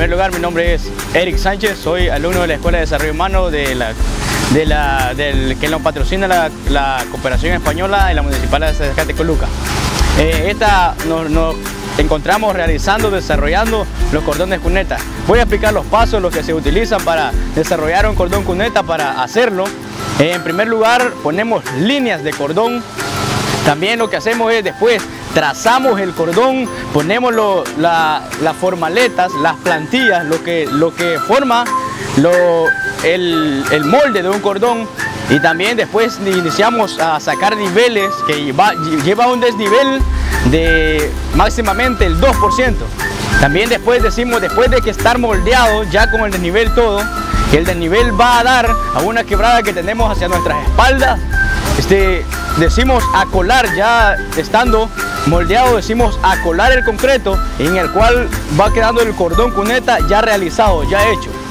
primer lugar, mi nombre es Eric Sánchez, soy alumno de la Escuela de Desarrollo Humano que nos patrocina la Cooperación Española y la Municipal de Zacatecoluca. Nos encontramos desarrollando los cordones cuneta. Voy a explicar los pasos, los que se utilizan para desarrollar un cordón cuneta. Para hacerlo, en primer lugar ponemos líneas de cordón. También lo que hacemos es después trazamos el cordón, ponemos las formaletas, las plantillas, lo que forma el molde de un cordón, y también después iniciamos a sacar niveles que lleva un desnivel de máximamente el 2%. También después de que estar moldeado ya con el desnivel todo, que el desnivel va a dar a una quebrada que tenemos hacia nuestras espaldas, decimos acolar. Ya estando moldeado, decimos acolar el concreto, en el cual va quedando el cordón cuneta ya realizado, ya hecho.